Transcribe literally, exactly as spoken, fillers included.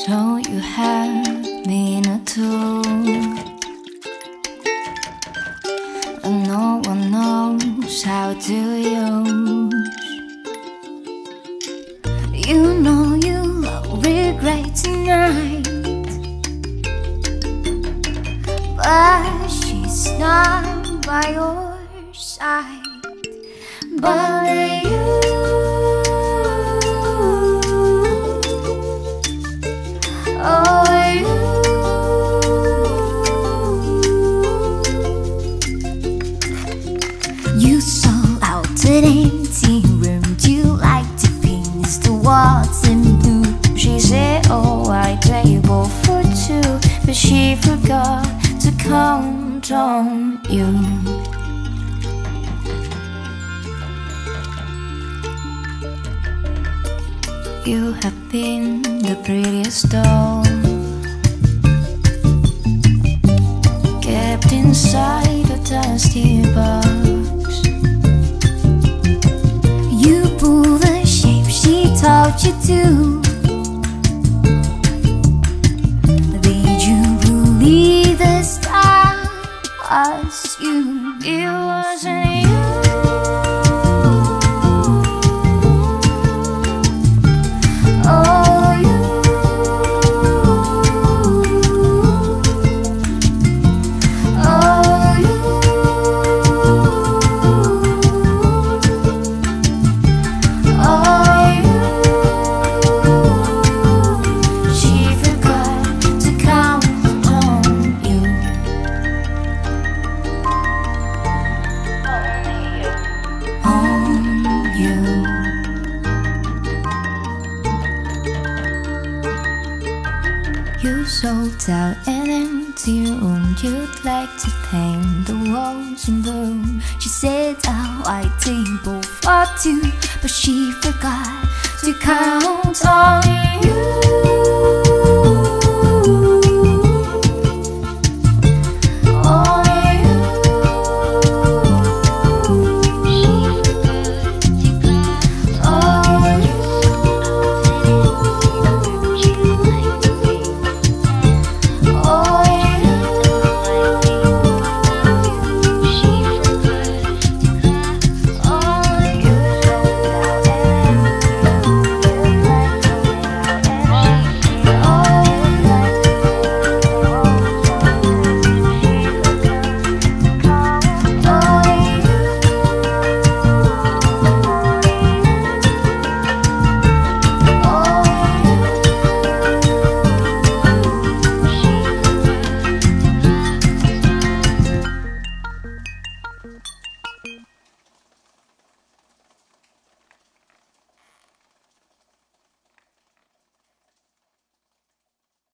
told you had been a tool, and no one knows how to use. You know you'll regret tonight, but she's not by your side. But you, oh you, you saw out an empty room. You like to paint the walls in blue. She said, oh, white table for two, but she forgot to count on you. You have been the prettiest doll, kept inside a dusty box. You pull the shape she taught you to. Did you believe the star was you? It wasn't you. You sold out an empty room. You'd like to paint the walls in blue. She said a white table for two, but she forgot to count on you.